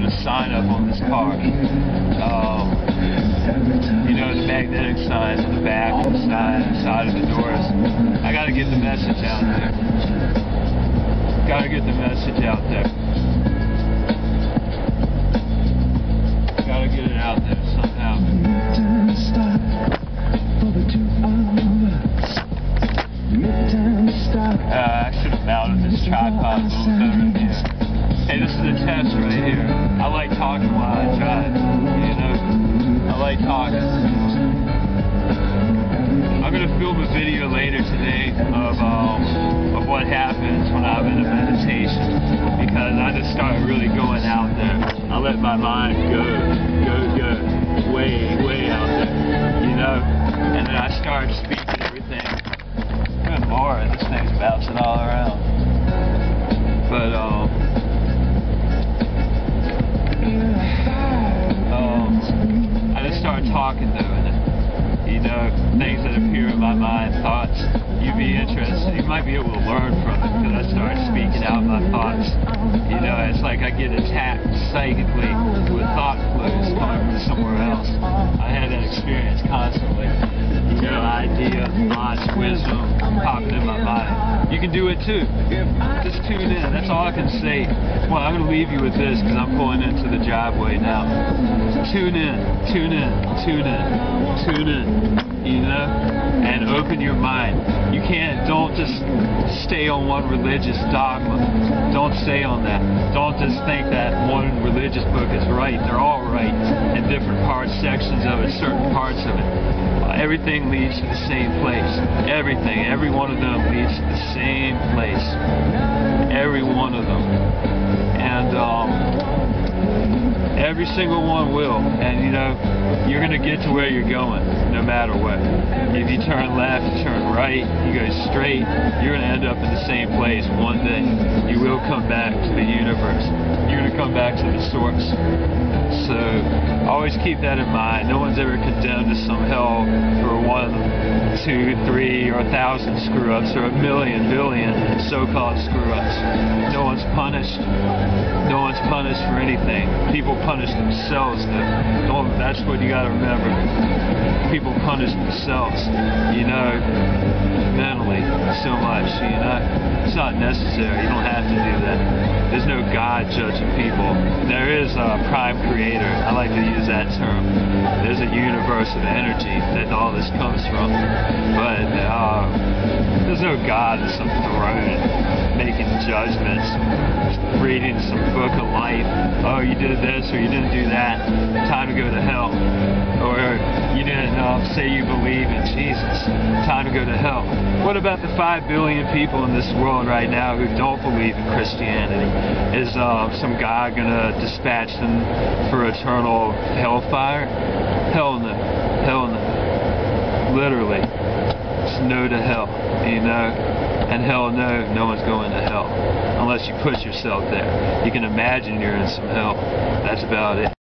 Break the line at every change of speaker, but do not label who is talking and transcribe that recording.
a sign up on this car. You know, the magnetic signs on the back, on the side of the doors. I gotta get the message out there. Gotta get the message out there. Gotta get it out there somehow. I should have mounted this tripod a little better in here. Hey, this is a test right here. I like talking while I drive, you know? I like talking. I'm going to film a video later today of what happens when I'm in a meditation, because I just start really going out there. I let my mind go way out there, you know? And then I start speaking everything. Good Lord, this thing's bouncing all around. But, I just start talking though, and you know, things that appear in my mind, thoughts, you'd be interested, you might be able to learn from it, because I start speaking out my thoughts. You know, it's like I get attacked psychically with thought flows coming from somewhere else. I had that experience constantly. You know, ideas, thoughts, wisdom popping in my mind. You can do it too. Just tune in. That's all I can say. Well, I'm going to leave you with this because I'm pulling into the driveway now. Tune in, tune in, tune in, tune in, you know, and open your mind. You don't just stay on one religious dogma. Don't stay on that. Don't just think that one religious book is right. They're all right in different parts, sections of it, certain parts of it. Everything leads to the same place. Everything, every one of them leads to the same place. Every one of them. And every single one will. And you know, you're going to get to where you're going, no matter what. If you turn left, you turn right, you go straight, you're going to end up in the same place one day. You will come back to the universe. You're going to come back to the source. So, always keep that in mind. No one's ever condemned to some hell for 1, 2, 3, or 1,000 screw-ups, or 1,000,000, billion so-called screw-ups. No one's punished. No one's punished for anything. People punish themselves, though. That's what you gotta remember. People punish themselves, you know, mentally, so much, you know. It's not necessary. You don't have to do that. There's no God judging people. There is a prime creator. I like to use that term. There's a universe of energy that all this comes from. But there's no God in some throne making judgments, reading some book of life. Oh, you did this or you didn't do that. Time to go to hell. Or you didn't say you believe in Jesus. Time to go to hell. What about the 5 billion people in this world right now who don't believe in Christianity? Is some God going to dispatch them for eternal hellfire? Hell no. Hell no. Literally. It's no to hell, you know? And hell no, no one's going to hell. Unless you put yourself there. You can imagine you're in some hell. That's about it.